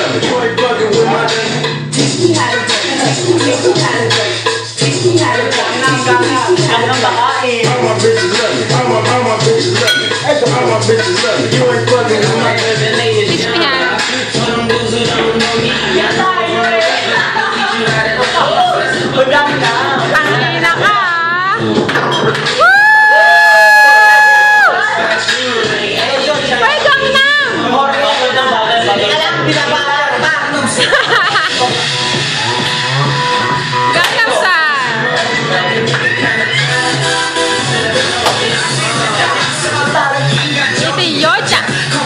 loving. You ain't fucking with my name. Teach me how to do it. Teach me how to do it. Teach me how to do it. All my bitches love me. All my bitches love me. All my bitches love me. You ain't fucking with my name. Teach me how. Gangnam Style. Ito yoja.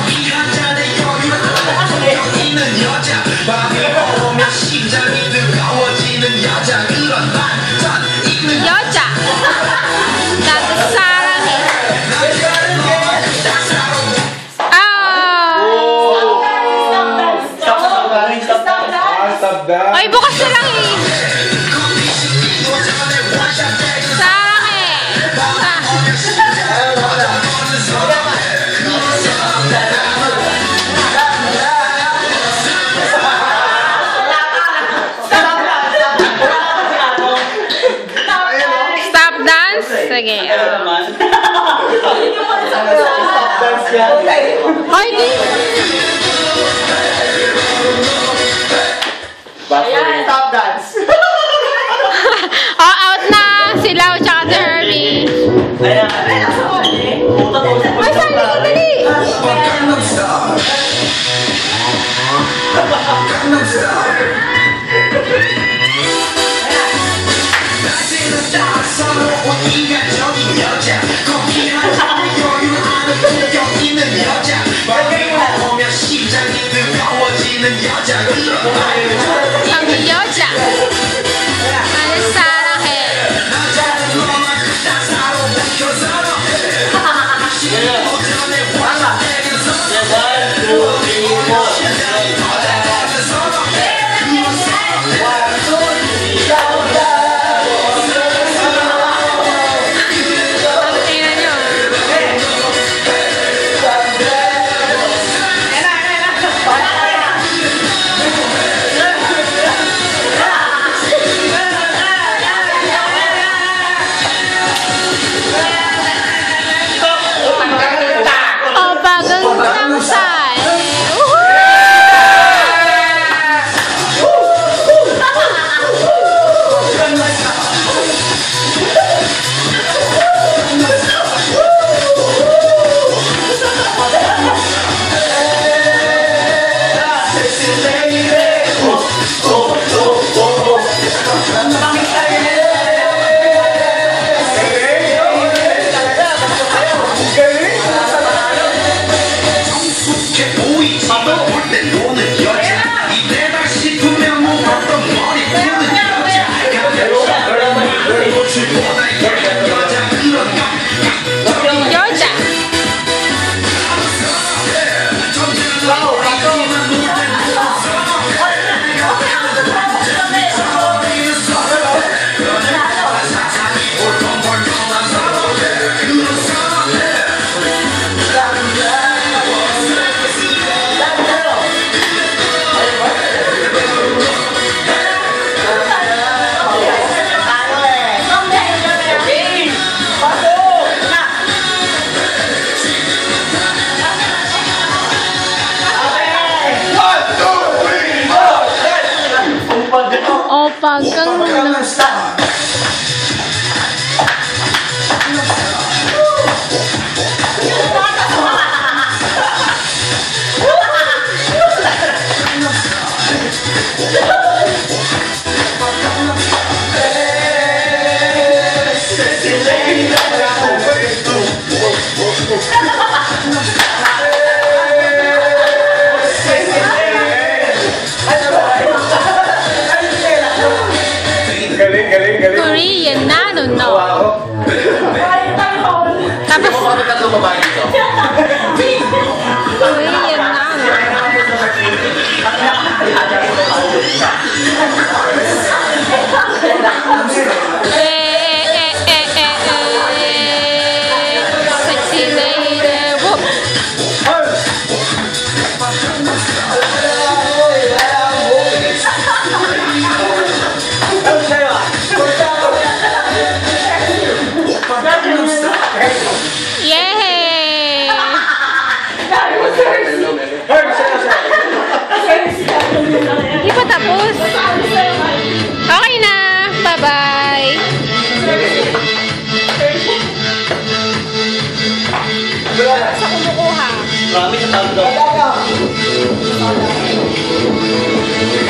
Yoja. 나도 사랑해. Ay, bukas na lang eh. Sarange. Stop dance? Sige. Ay, di. Stop dance. Oh, out na. Silaw tsaka si Herbie. Ay, saan ka dali? Gangnam Style. Gangnam Style. Ang yoja. Ano sarange. Tingnan nyo. Oh, Gangnam Style. Yoja. Opa, Gangnam Style. Galing. Hindi pa tapos. Okay na. Bye-bye. Sa kumukuha. Marami sa tawag daw.